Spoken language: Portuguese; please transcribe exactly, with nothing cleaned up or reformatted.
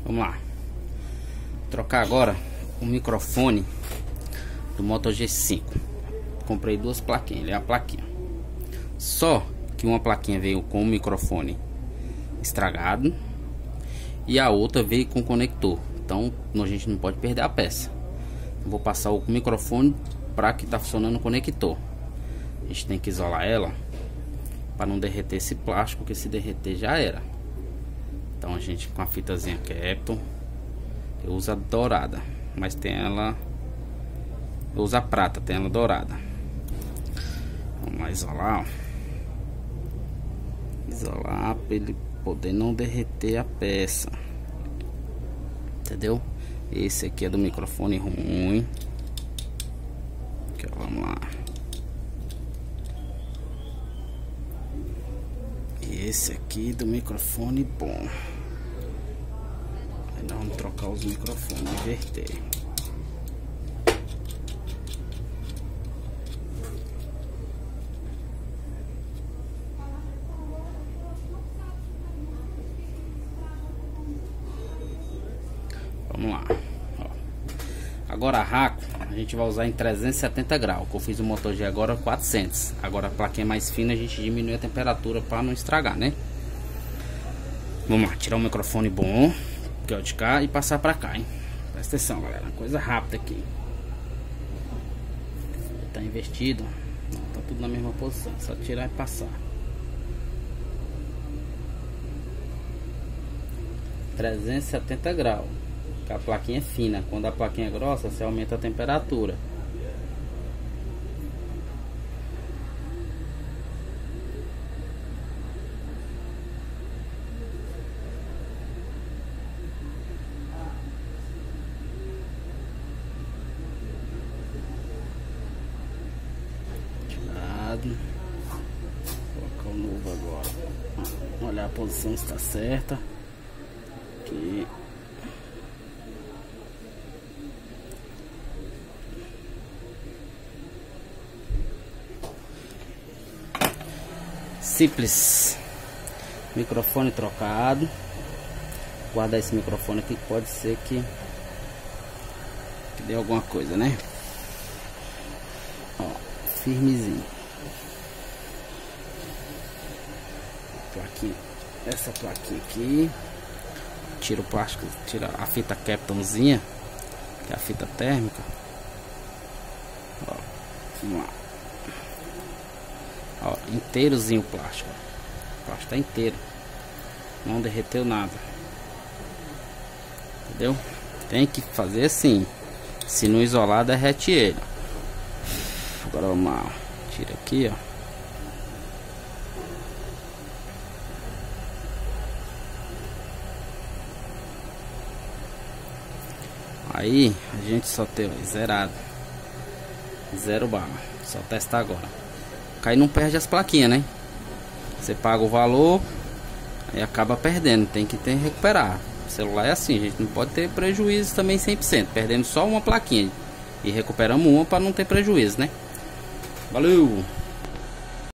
Vamos lá. Trocar agora o microfone do Moto G cinco. Comprei duas plaquinhas, ele é a plaquinha. Só que uma plaquinha veio com o microfone estragado e a outra veio com conector. Então a gente não pode perder a peça. Vou passar o microfone para que tá funcionando o conector. A gente tem que isolar ela para não derreter esse plástico, que se derreter já era. Então a gente com a fitazinha Kapton, eu uso a dourada, mas tem ela, eu uso a prata, tem ela dourada. Vamos lá isolar, ó. Isolar para ele poder não derreter a peça, entendeu? Esse aqui é do microfone ruim. Aqui, ó, vamos lá. Esse aqui do microfone bom. Aí nós vamos trocar os microfones, inverter. Vamos lá. Ó. Agora a raco a gente vai usar em trezentos e setenta graus, que eu fiz o Moto G agora quatrocentos. Agora a plaquinha mais fina a gente diminui a temperatura para não estragar, né? Vamos lá, tirar o microfone bom, que é o de cá, e passar para cá, hein? Presta atenção, galera, coisa rápida aqui. Tá invertido, não, tá tudo na mesma posição, só tirar e passar. trezentos e setenta graus. A plaquinha é fina, quando a plaquinha é grossa, você aumenta a temperatura. Tirado. Vou colocar o novo agora. Olhar a posição se está certa. Aqui. Simples. Microfone trocado. Guardar esse microfone aqui, que pode ser que que dê alguma coisa, né? Ó, firmezinho. Plaquinha, essa plaquinha aqui. Tira o plástico, tira a fita Kaptonzinha, que é a fita térmica. Ó, vamos lá. Ó, inteirozinho o plástico. O plástico tá inteiro. Não derreteu nada. Entendeu? Tem que fazer assim. Se não isolar, derrete ele. Agora vamos lá. Tira aqui, ó. Aí a gente só tem zerado. Zero bala. Só testar agora. Aí não perde as plaquinhas, né? Você paga o valor e acaba perdendo. Tem que ter recuperar. O celular é assim, a gente não pode ter prejuízo também cem por cento. Perdendo só uma plaquinha e recuperamos uma para não ter prejuízo, né? Valeu!